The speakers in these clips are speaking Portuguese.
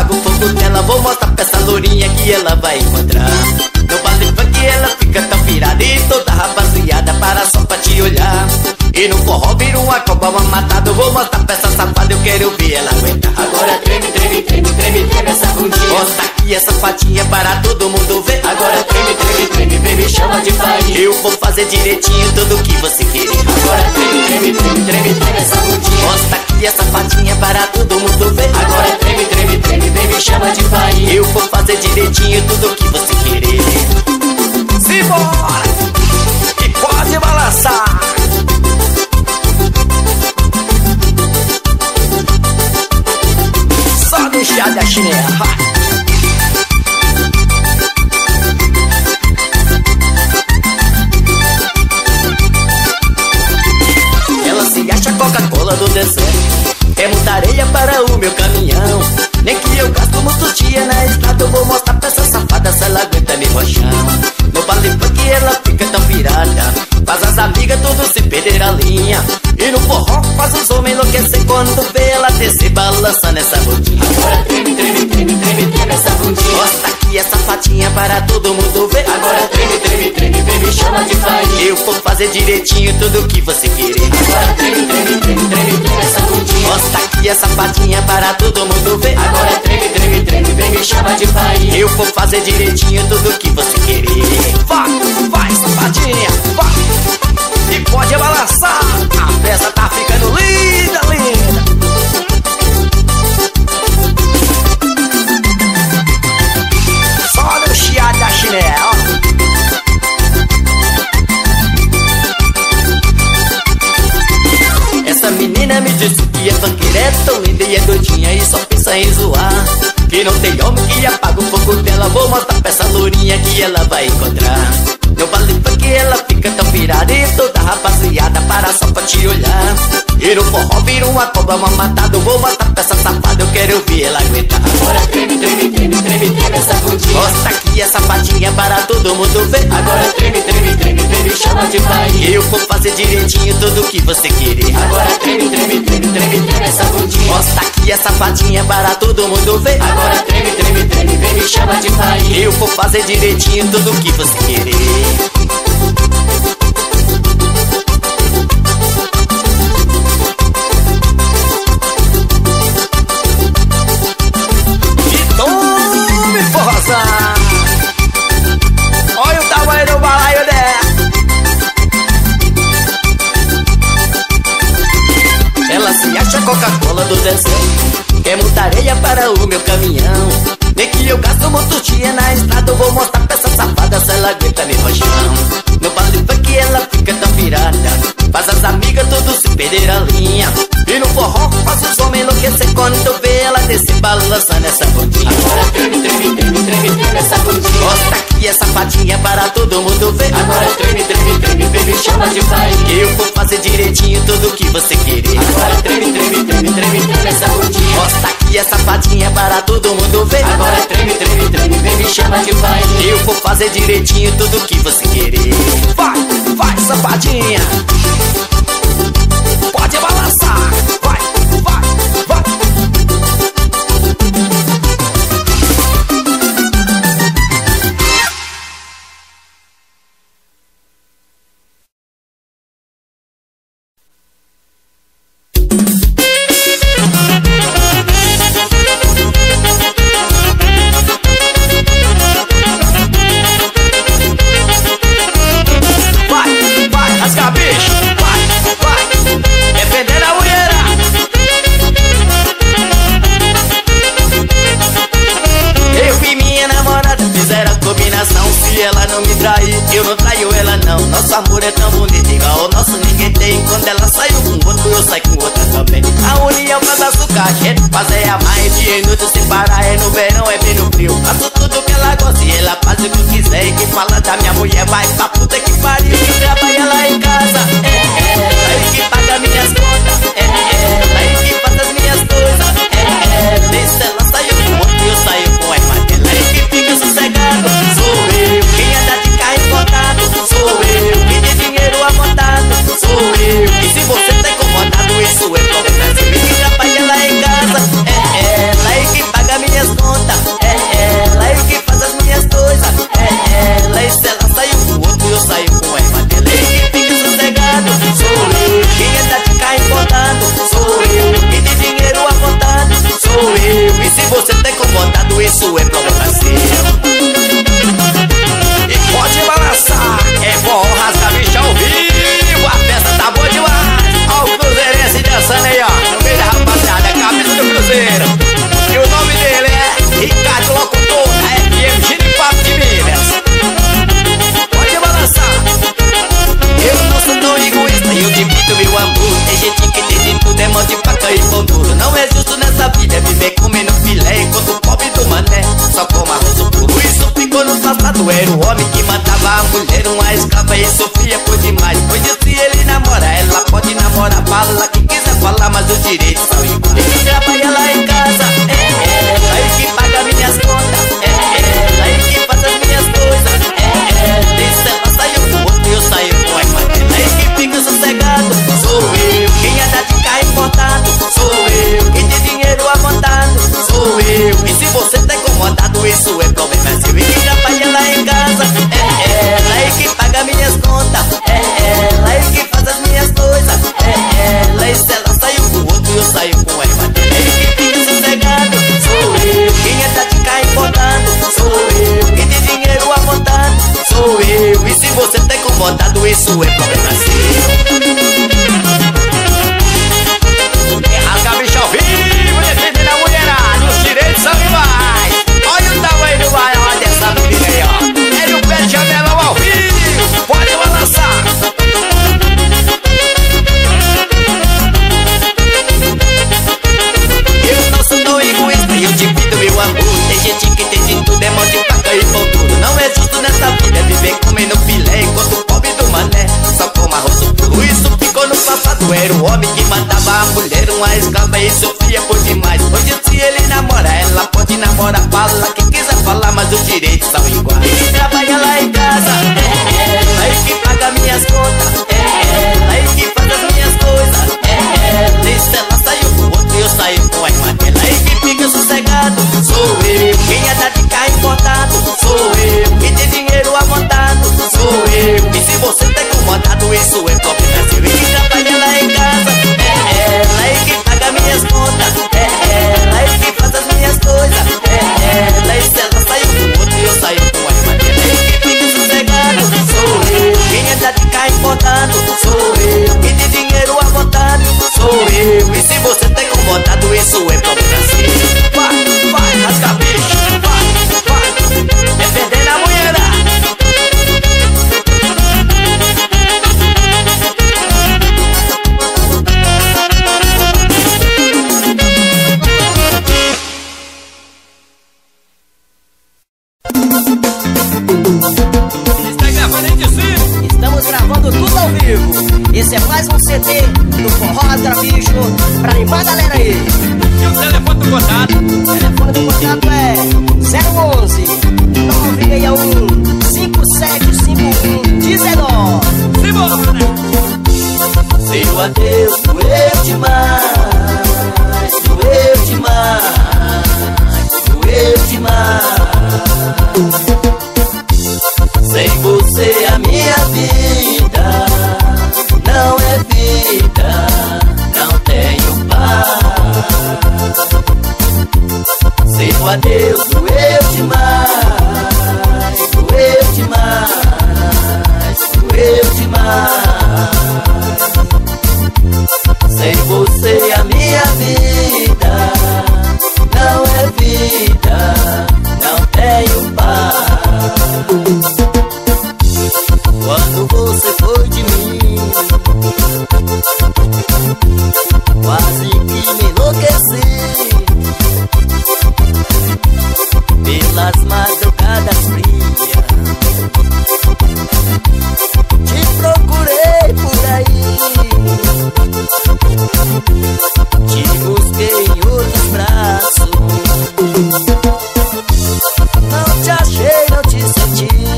apago o fogo dela. Vou mostrar pra essa lourinha que ela vai encontrar. No baile funk ela fica tão pirada e toda rapaziada para só pra te olhar. E no forró vira uma cobra, uma matada. Eu vou mostrar pra essa safada, eu quero ver ela aguentar. Agora treme, treme, treme, treme, treme essa bundinha. Mostra aqui essa fatinha para todo mundo ver. Agora treme, treme, treme, vem me chama de farinha. Eu vou fazer direitinho tudo que você querer. Agora treme, treme, treme, treme, treme essa bundinha. Mostra aqui essa fatinha para todo mundo ver. Agora treme, treme, treme, vem me chama de farinha. Eu vou fazer direitinho tudo que você querer. Simbora! E pode balançar! Só deixar da chinela. Ela se acha Coca-Cola do deserto. Quer muita areia para o meu caminhão. Nem que eu gasto muito dia na estrada. Eu vou mostrar pra essa safada se ela aguenta me rochão. No baile funk ela fica tão pirada. Faz as amigas tudo se perder a linha. E no forró faz os homens enlouquecer quando vê ela descer balançando essa bundinha. Agora treme, treme, treme, treme, treme essa bundinha. Mostra aqui essa fatinha para todo mundo ver. Agora treme, treme, treme, vem me chama de farinha. Eu vou fazer direitinho tudo que você querer. Agora treme, treme, treme, treme, treme essa bundinha. Mostra aqui essa fatinha para todo mundo ver. Agora treme, treme, treme, vem me chama de farinha. Eu vou fazer direitinho tudo que você querer. Vai, vai safadinha, vai. E pode balançar. A festa tá ficando linda, linda. Só no chiado da chinela. Essa menina me disse que é funkeira, é tão linda e é doidinha e só pensa em zoar. Que não tem homem que apaga o fogo dela. Vou mostrar pra essa lourinha que ela vai encontrar. No baile funk ela fica tão pirada e toda rapaziada para só pra te olhar. E no forró vira uma cobra, uma matada. Eu vou mostrar pra essa safada, eu quero ver ela aguentar. Agora treme, treme, treme, treme, treme essa bundinha. Mostra aqui essa fatinha para todo mundo ver. Agora treme, treme, treme, treme, chama de farinha. Eu vou fazer direitinho tudo que você querer. Agora treme, treme, treme, treme, treme essa bundinha. Mostra aqui essa fatinha para todo mundo ver. Agora treme, treme, treme, vem me chama de farinha. Eu vou fazer direitinho tudo que você querer. E tome força! Olha o tamanho do balaio dela. Ela se acha Coca-Cola do deserto. Quer muita areia para o meu caminhão. Nem que eu gasto muito dia na estrada. Eu vou mostrar pra essa safada se ela aguenta me rochão. No baile funk ela fica tão pirada. Faz as amigas tudo se perder a linha. E no forró faz os homens enlouquecer quando vê ela descer balançando essa bundinha. Agora treme, treme, treme, treme, treme essa bundinha. Mostra aqui essa fatinha para todo mundo ver. Agora treme, treme, treme, vem me chama de farinha. Eu vou fazer direitinho tudo que você querer. Agora treme, treme, treme, treme, treme essa bundinha. Mostra aqui essa fatinha para todo mundo ver. Agora treme, treme, treme, vem me chama de farinha. Eu vou fazer direitinho tudo que você querer. Vai, vai safadinha. Pode balançar. Vai, vai, vai. Eu não traio ela não. Nosso amor é tão bonito, igual o nosso ninguém tem. Quando ela saiu com outro, eu saio com outra também. A união faz açúcar, a gente faz é amar. É dia e noite sem parar, é no verão, é bem no frio. Faço tudo que ela gosta e ela faz o que eu quiser. E quem fala da minha mulher vai pra puta que pariu. Quem trabalha lá em casa, aí que paga minhas contas, aí que faz as minhas coisas, desde ela saiu com outro, eu saio com a irmã dela. Aí que fica sossegado, sou eu. Quem anda de carro importado, sou eu. Quem tem dinheiro amontado, sou eu. E se você tá incomodado, isso é problema seu. E quem trabalha lá em casa, ela. E quem paga minhas contas, meu amor. Tem gente que tem de tudo, é mão de faca e pão duro. Não é justo nessa vida viver comendo filé, enquanto o pobre do mané só come arroz puro. Isso ficou no passado, era o homem que mandava a mulher, uma escrava e sofria por demais. Hoje se ele namora, ela pode namorar, fala quem quiser falar, mas os direitos são iguais. Ele trabalha lá em casa, aí que paga minhas contas, aí que faz as minhas coisas, se ela saiu com outro e eu saio com a irmã dela. Aí que fica sossegado, sou eu. Quem anda de carro importado, sou eu. Quem tem dinheiro amontado, sou eu. E se você tá incomodado, isso é problema seu. E quem trabalha lá em casa, ela aí que paga minhas contas, ela aí que faz as minhas coisas, ela. E se ela saiu com outro e eu saio com a irmã dela. Aí que fica sossegado, sou eu. Quem anda de carro importado, sou eu. Quem tem dinheiro amontado, sou eu. E se você tá incomodado, isso é problema seu. Vai, rasga bicho, vai, é perder a mulherada. Está gravando aí de cima? Estamos gravando tudo ao vivo. Esse é mais um CD do Forró Rasga Bicho pra animar a galera aí. E o telefone do contato? O telefone do contato é 011 961 5751 19. Simbora! Seu adeus doeu demais, doeu demais, doeu demais. Sem você a minha vida não é vida, não tenho paz. Seu adeus doeu demais, doeu demais, doeu demais. Sem você a minha vida não é vida, não tenho paz. Quando você foi de mim, quase que me enlouqueci. Pelas madrugadas frias te procurei por aí, te busquei em outros braços. Não te achei, não te senti.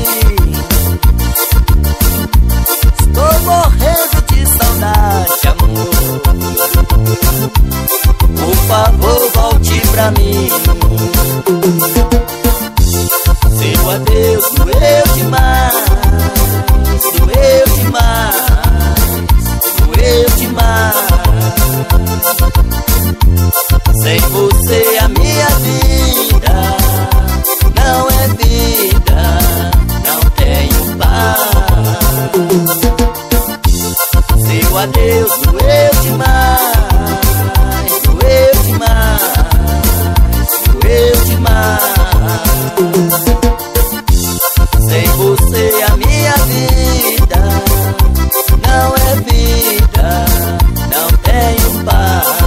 Estou morrendo de saudade, amor. Por favor, volte pra mim. Seu adeus doeu demais, doeu demais, doeu demais. Sem você a minha vida não é vida, não tenho paz. Seu adeus doeu demais, doeu demais, doeu demais. Sem você a minha vida não é vida, não tenho paz.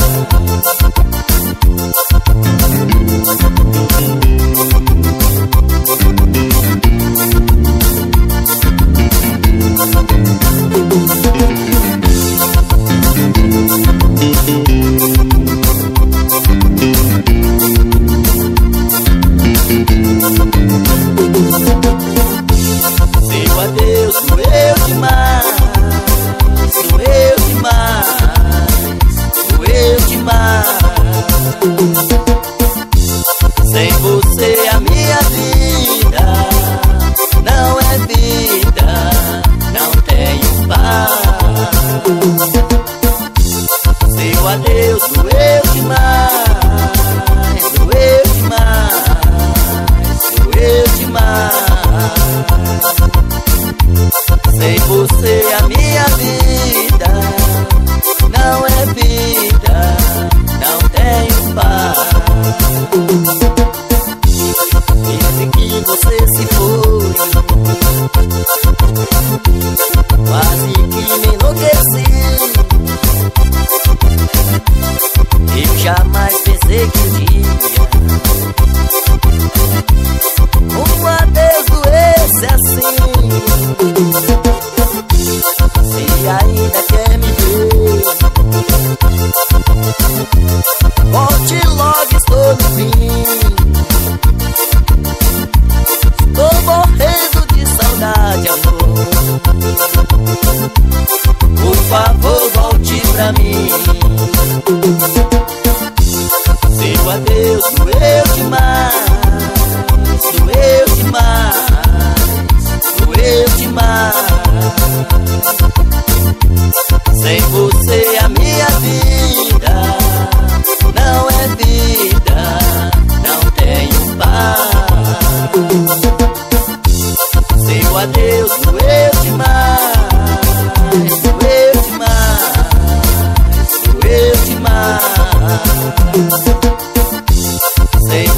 Seu adeus doeu demais, doeu demais, doeu demais. Sem você a minha vida não é vida, não tenho paz. Seu adeus doeu demais, doeu demais, doeu demais. Sem você a minha vida não é vida, não tenho paz.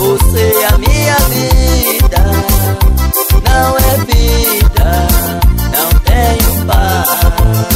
você é a minha vida. Não é vida, não tenho paz.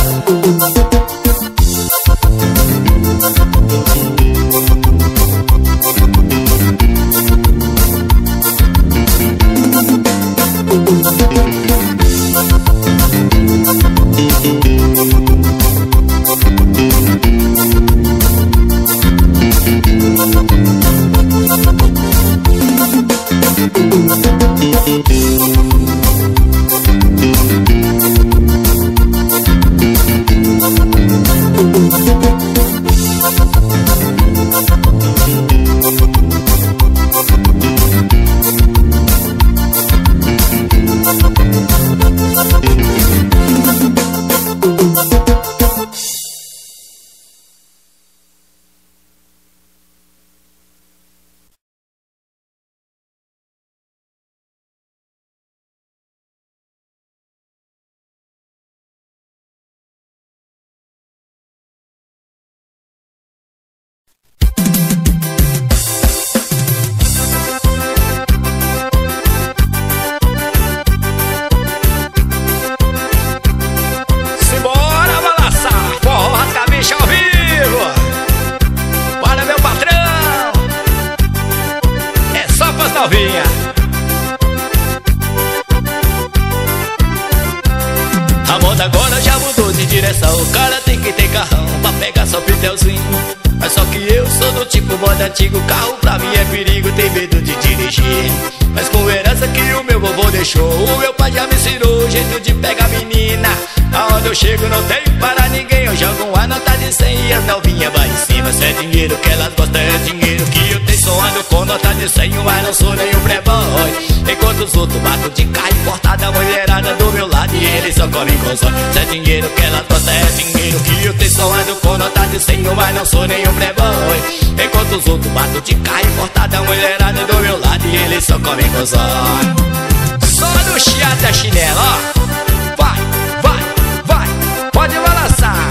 A moda agora já mudou de direção, o cara tem que ter carrão pra pegar só pneuzinho. Mas só que eu sou do tipo moda antigo, carro pra mim é perigo, tem medo de dirigir. Mas com herança que o meu vovô deixou, o meu pai já me ensinou o jeito de pegar menina. Aonde eu chego não tenho para ninguém, eu jogo uma nota de 100 e as novinhas vai em cima. Se é dinheiro que elas gostam, é dinheiro que eu tenho. Só ando com nota de 100, mas não sou nenhum playboy. Enquanto os outros batem de carro importado, a mulherada do meu lado e eles só comem com zóio. Se é dinheiro que elas gostam, é dinheiro que eu tenho. Só ando com nota de 100, mas não sou nenhum playboy. Enquanto os outros batem de carro importado, a mulherada do meu lado e eles só comem com zóio. Só no chiado da chinela, ó. Vai, vai, vai, pode balançar.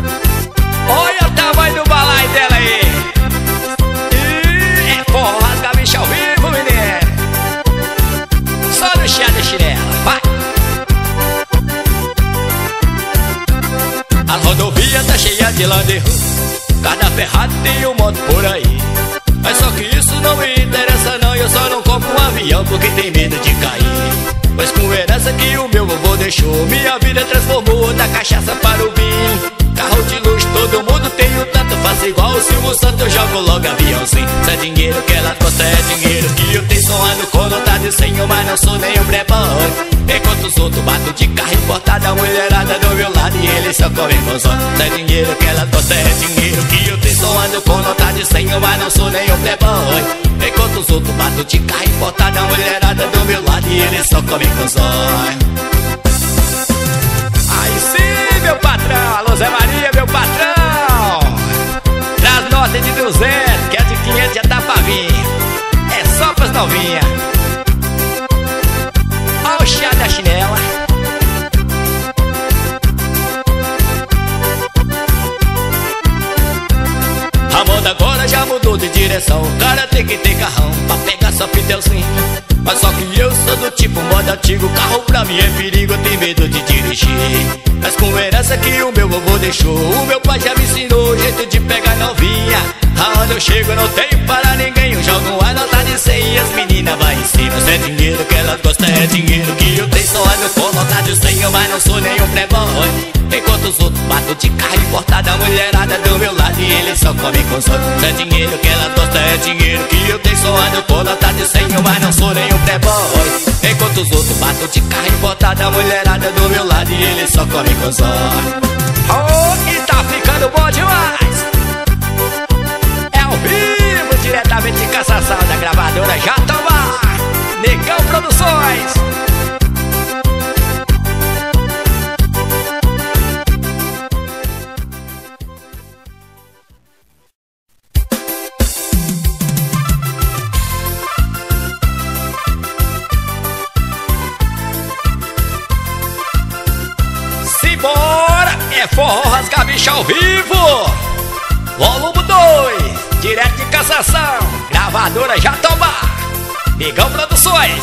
Olha o tamanho do balai dela aí. É forró, rasga bicho ao vivo, menino. Só no chiado da chinela, vai. A rodovia tá cheia de Land Rover, cada ferrado tem moto por aí. Mas só que isso não me interessa não, eu só não compro um avião porque tem medo de cair. Mas com herança que o meu vovô deixou, minha vida transformou da cachaça para o vinho. Carro de luxo, todo mundo tem o tanto, faço igual o Silvio Santos, eu jogo logo aviãozinho. Se é dinheiro que elas gostam, é dinheiro que eu tenho. Só ando com nota de 100, mas não sou nenhum playboy. Enquanto os outros batem de carro importado, a mulherada do meu lado e eles só comem com zóio. Se é dinheiro que elas gostam, é dinheiro que eu tenho. Só ando com nota de 100, mas não sou nenhum playboy. Enquanto os outros batem de carro importado, a mulherada do meu lado e eles só comem com zóio. Aí sim, meu patrão, alô Zé Maria, meu patrão. Traz nota de 200, que a de 500 já tá pra vir. É só pras novinhas. Ó o chá da chinela. A moda agora já mudou de direção, o cara tem que ter carrão pra pegar só pneuzinho. Mas só que eu sou do tipo moda antigo, carro pra mim é perigo, eu tenho medo de dirigir. Mas com herança que o meu vovô deixou, o meu pai já me ensinou o jeito de pegar novinha. Aonde eu chego não tenho para ninguém, eu jogo uma nota de 100 e as meninas vai em cima. Se é dinheiro que elas gostam, é dinheiro que eu tenho. Só ando com nota de 100, mas não sou nenhum playboy. Enquanto os outros batem de carro importado, a mulherada do meu lado e eles só comem com zóio. Se é dinheiro que elas gostam, é dinheiro que eu tenho. Só ando com nota de 100, mas não sou nenhum playboy. Enquanto os outros batem de carro importado, a mulherada do meu lado e eles só comem com zóio. Oh, e tá ficando bom demais. É ao vivo, diretamente de Cassação, da gravadora Jatobá, Negão Produções. É forró rasga bicho ao vivo, volume 2, direto de Cassação, gravadora Jatobá. Migão Produções.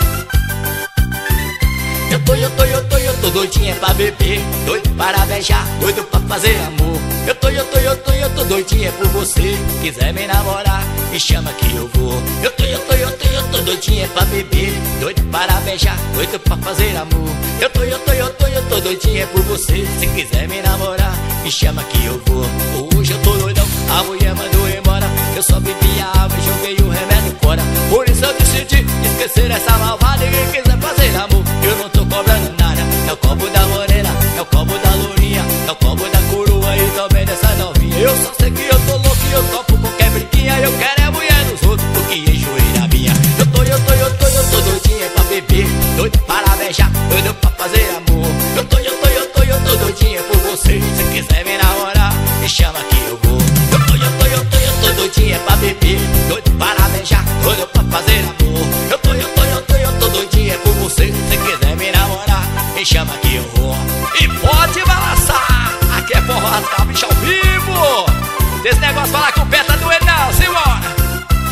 Eu tô doidinha pra beber, doido para beijar, doido pra fazer amor. Eu tô doidinha por você. Quiser me namorar, me chama que eu vou. Eu tô doidinha pra beber, doido para beijar, doido pra fazer amor. Eu tô doidinha por você. Se quiser me namorar, me chama que eu vou. Hoje eu tô doidão, a mulher mandou embora. Eu só bebi a água e joguei o remédio fora. Por isso eu decidi esquecer essa malvada. E quem quiser fazer amor, eu não tô cobrando nada. É o combo da morena, é o combo da lourinha, é o combo da coroa e também dessa novinha. Eu só sei que eu tô louco e eu topo qualquer brinquinha. Eu quero é mulher dos outros porque enjoei na minha. Eu tô doidinha pra beber, doido para beijar, doido pra fazer amor. Eu tô doidinha por você. Se quiser me namorar, me chama que eu vou. Eu tô doidinha pra beber, doido para beijar, doido pra fazer amor. Eu tô doidinha por você. Se quiser me namorar, me chama que eu vou. E pode balançar. Aqui é forró rasgar bicho ao vivo. Desse negócio falar com o pé tá doendo não, simbora.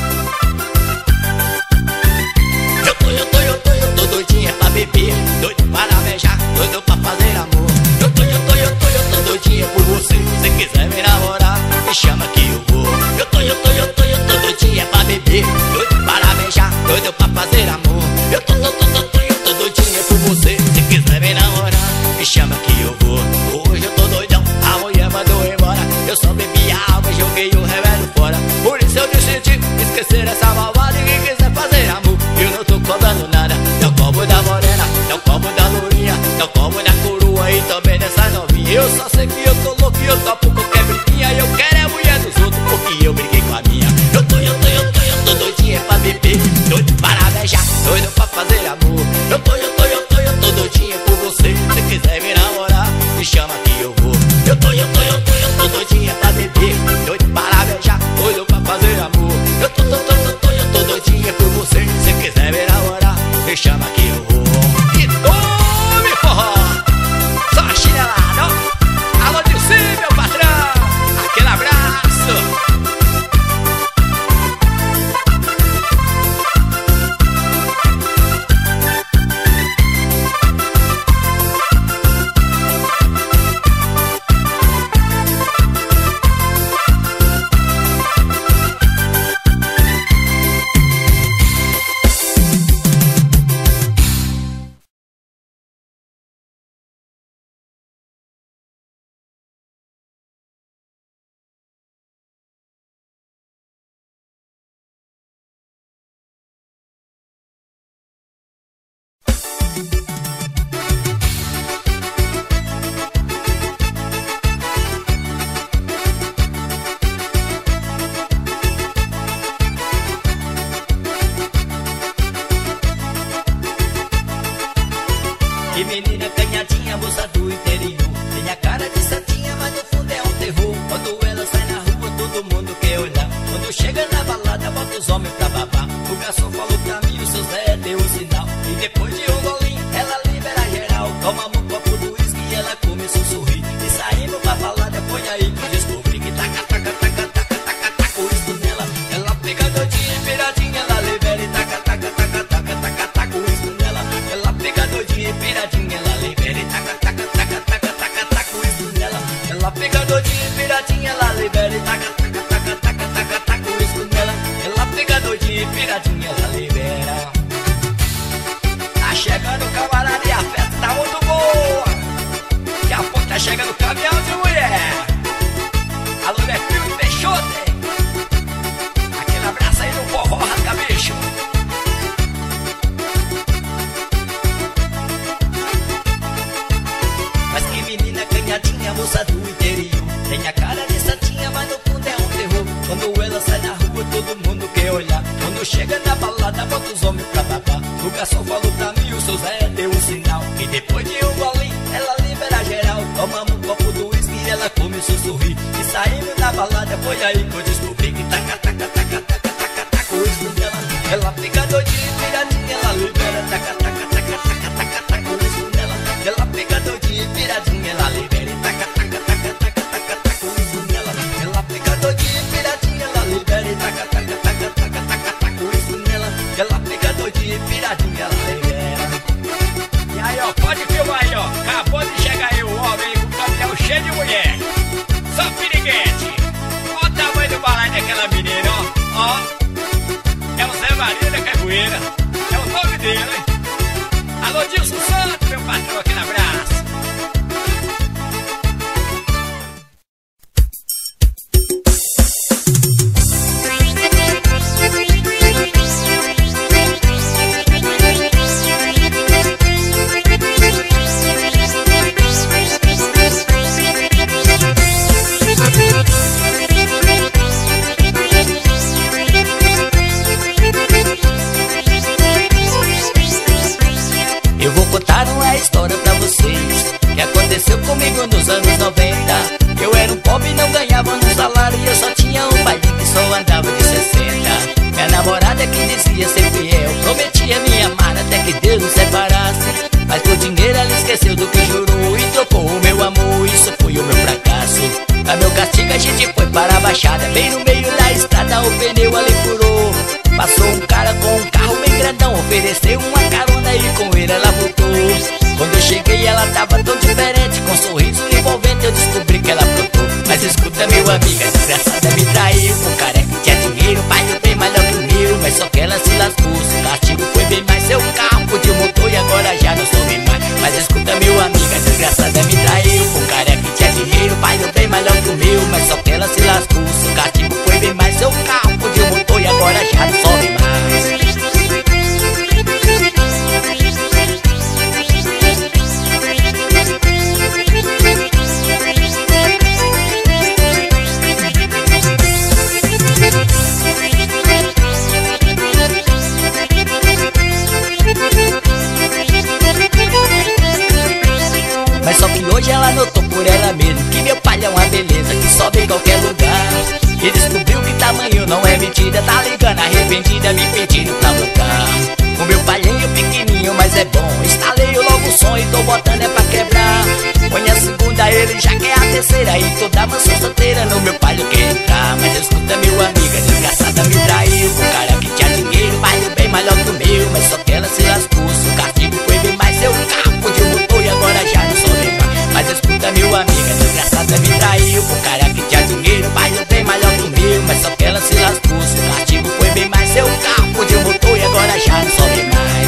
Eu tô doidinha pra beber, doido para beijar, doido pra fazer amor. Eu tô doidinha por você. Se quiser me namorar, me chama que eu vou. Eu tô doidinha pra beber, doido para beijar, doido pra fazer amor. Eu tô doidinha por você. Se quiser me namorar, me chama que eu vou. Hoje eu tô doidão, a mulher mandou embora. Eu só bebi água e joguei o remédio fora. Por isso eu decidi esquecer essa malvada. E quem quiser fazer amor, eu não tô cobrando nada. É o combo da morena, é o combo da lourinha, é o combo da coroa e também dessa novinha. Eu só sei que eu tô louco e eu topo qualquer brinquinha. Eu quero é a mulher dos outros porque eu briguei com a minha. Eu tô doidinha pra beber, doido para beijar, doido pra fazer amor. Eu tô doidinha por você. Se quiser me namorar, me chama que eu vou. Eu tô doidinha pra beber, doido para beijar, doido pra fazer amor. Eu tô doidinha por você. Se quiser me namorar, me chama que eu vou. E tome forró. Só chinelada. Alô Dilci, meu patrão. Aquele abraço. Que menina canhadinha, moça do interior. Tem a cara de santinha, mas no fundo é um terror. Quando ela sai na rua, todo mundo quer olhar. Quando chega na balada, bota os homens pra babar. O garçom falou pra mim, o seu Zé deu um sinal. E depois de um golinho, ela libera geral. Tomamos um copo do uísque e ela começou a sorrir. E saímos pra balada, foi aí que descobri que taca, taca, taca, taca, taca, taca o uísque nela. Ela pega doidinha e piradinha, ela libera e taca, taca, taca, taca, taca, taca o uísque nela. Ela pega doidinha e piradinha, ela libera e taca, taca, taca, taca, taca, taca o uísque nela. Ela pega doidinha e piradinha, ela libera e taca, taca, taca, taca, taca, taca o uísque nela. Ela pega doidinha e piradinha, ela libera. Tá chegando o camarada e a festa tá muito boa. Daqui a pouco tá chegando o caminhão de mulher. Alô, meu filho, Peixote. Aquele abraço aí no forró, rasga bicho. Mas que menina canhadinha, moça do interior. Tem a cara de santinha, mas no fundo é um terror. Quando ela sai na rua, todo mundo quer olhar. Quando chega na balada, bota os homens pra babar. O garçom falou pra mim, o seu Zé deu um sinal. E depois de um golinho, ela libera geral. Tomamos um copo do uísque e ela começou a sorrir. E saímos na balada, foi aí que eu descobri que taca, taca, taca, taca, taca, taca o uísque dela. Ela fica doidinha, piradinha, ela libera. Taca, taca, taca, taca, taca, taca o uísque dela. Ela fica doidinha, piradinha, ela libera. Taca, taca, taca, taca, taca, taca o uísque dela. Ela fica doidinha, piradinha, ela libera. Taca, taca, taca, taca, taca, taca o uísque dela. Ela fica Maria da Cajueira. É o nome dele, hein? Alô, Dilson Santos, meu patrão aqui na Brás. Eu vou contar uma história pra vocês que aconteceu comigo nos anos 90. Eu era um pobre e não ganhava um salário, e eu só tinha um bailinho que só andava de 60. Minha namorada que dizia ser fiel, prometia me amar até que Deus nos separasse. Mas por dinheiro ela esqueceu do que jurou e trocou o meu amor, isso foi o meu fracasso. A meu castigo a gente foi para a baixada, bem no meio da estrada o pneu ali furou. Passou um cara com um carro bem grandão, ofereceu uma carona e com ele ela voltou. Quando eu cheguei ela tava tão diferente, com um sorriso envolvente eu descobri que ela aprontou. Mas escuta meu amigo, a desgraçada me traiu. O cara que tinha dinheiro, pai eu bem melhor que o meu, mas só que ela se lascou. O castigo foi bem mais, seu carro de motor e agora já não soube mais. Mas escuta meu amigo, a desgraçada me traiu. O cara que tinha dinheiro, pai eu bem melhor que o meu, mas só que ela se lascou. O castigo foi bem mais, seu carro de motor e agora já não soube mais. Mas só que hoje ela notou por ela mesma que meu pai é uma beleza que sobe em qualquer lugar. E descobriu que tamanho não é mentira, tá ligando arrependida me pedindo pra voltar. O meu palhinho pequenininho, mas é bom, instalei logo o som e tô botando é pra quebrar. Põe a segunda, ele já quer a terceira e toda mansão solteira no meu palho quer entrar. Mas escuta meu amigo, a desgraçada me traiu. O cara que tinha dinheiro, palho bem melhor que o meu, mas só que ela se lascou. O castigo foi bem mais, seu carro de motor e agora já não sou bem mais. Mas escuta meu amigo, a desgraçada me traiu. O cara que tinha dinheiro, palho bem melhor que o meu, mas só que ela se lascou. O castigo foi bem mais, seu carro de motor e agora já não sou bem mais.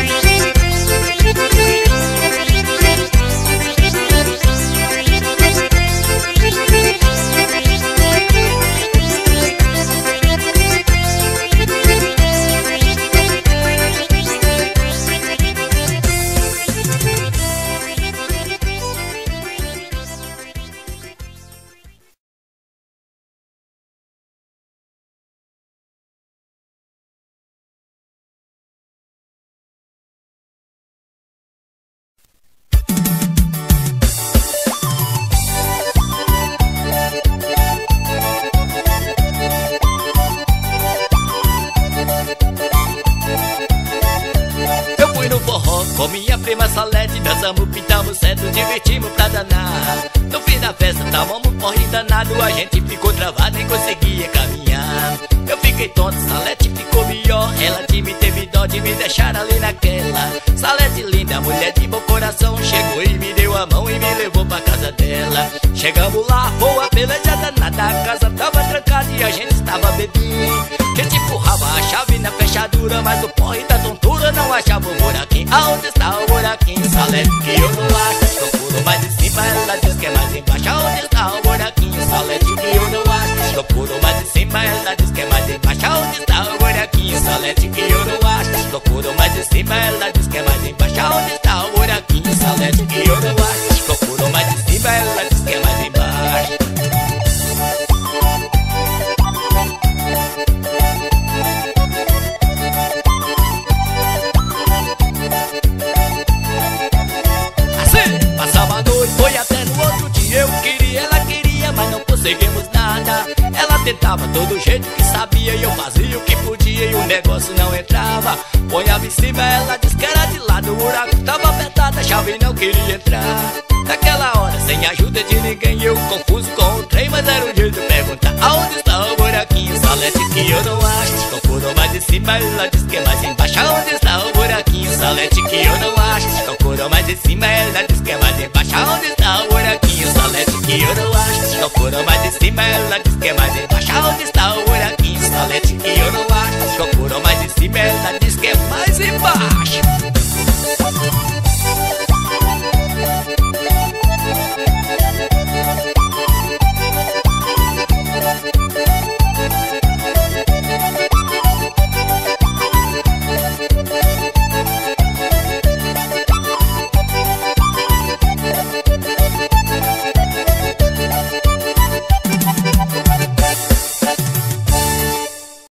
Com minha prima Salete, dançamos, pintamos certo, divertimos pra danar. No fim da festa, távamos correndo danado, a gente ficou travado, nem conseguia caminhar. Eu fiquei tonto, Salete ficou melhor, ela de me teve dó de me deixar ali naquela. Salete linda, mulher de bom coração, chegou e me deu a mão e me levou pra casa dela. Chegamos lá, boa beleza danada, a casa tava trancada e a gente estava bebendo. A gente empurrava a chave na fechadura, mas o porre da tontura não achava o buraquinho. Aonde está o buraquinho? Salete que eu não acho. Procuro mais em cima, ela diz que é mais embaixo. Aonde está o buraquinho? Salete que eu não acho. Procuro mais em cima, ela diz que é mais embaixo. Aonde está o buraquinho? Salete que eu não acho. Procuro mais em cima, ela diz que é mais embaixo. Aonde está o buraquinho? Salete que eu não acho. Procuro mais em cima, ela diz que é mais embaixo. Foi até no outro dia, eu queria, ela queria, mas não conseguimos nada. Ela tentava todo jeito que sabia e eu fazia o que podia e o negócio não entrava. Ponhava em cima, ela disse que era de lado, o buraco tava apertado, a chave não queria entrar. Naquela hora, sem ajuda de ninguém, eu confuso com o trem, mas era um jeito de perguntar: aonde está o buraquinho? Salete que eu não acho. Procurou mais em cima, ela diz que é mais embaixo. Onde está o buraquinho, Salete, que eu não acho. Procurou mais em cima, ela diz que é mais embaixo. Onde está o buraquinho, Salete, que eu não acho. Procurou mais em cima, ela diz que é mais embaixo. Onde está o buraquinho, Salete, que eu não acho. Procurou mais em cima, ela diz